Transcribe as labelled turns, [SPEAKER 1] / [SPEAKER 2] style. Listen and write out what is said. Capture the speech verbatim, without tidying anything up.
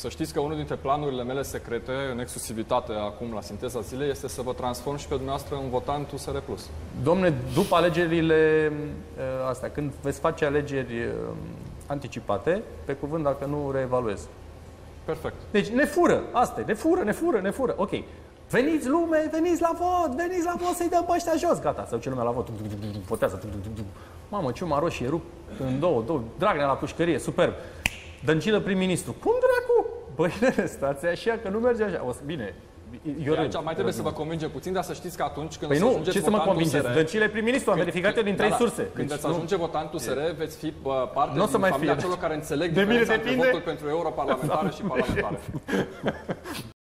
[SPEAKER 1] Să știți că unul dintre planurile mele secrete, în exclusivitate acum la Sinteza Zilei, este să vă transform și pe dumneavoastră în votant U S R plus.
[SPEAKER 2] Domne, după alegerile astea, când veți face alegeri anticipate, pe cuvânt, dacă nu reevaluez.
[SPEAKER 1] Perfect.
[SPEAKER 2] Deci ne fură, asta e, ne fură, ne fură, ne fură. Ok. Veniți lume, veniți la vot, veniți la vot să-i dăm pe ăștia jos. Gata, să duce lumea la vot. Votează. Mamă, ciuma roșie, rup în două, două. Dragnea la pușcărie, superb. Dăncilă prim-ministru. Cum dracu? Băi, stați așa, că nu merge așa. O, bine, eu
[SPEAKER 1] Aici mai trebuie să vă convingem puțin, dar să știți că atunci când
[SPEAKER 2] păi
[SPEAKER 1] să
[SPEAKER 2] nu,
[SPEAKER 1] ajungeți
[SPEAKER 2] ce să mă convingeți? Dăncilă prim-ministru, am verificat eu din trei
[SPEAKER 1] da,
[SPEAKER 2] surse.
[SPEAKER 1] Când
[SPEAKER 2] deci,
[SPEAKER 1] veți ajunge votant U S R, veți fi parte
[SPEAKER 2] n-o
[SPEAKER 1] din
[SPEAKER 2] să mai
[SPEAKER 1] familia
[SPEAKER 2] fie.
[SPEAKER 1] celor care înțeleg
[SPEAKER 2] De mine
[SPEAKER 1] diferența între
[SPEAKER 2] depinde.
[SPEAKER 1] votul pentru europarlamentare și parlamentare.